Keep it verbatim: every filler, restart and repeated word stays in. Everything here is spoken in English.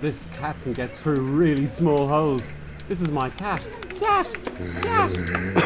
This cat can get through really small holes. This is my cat. Cat! Cat!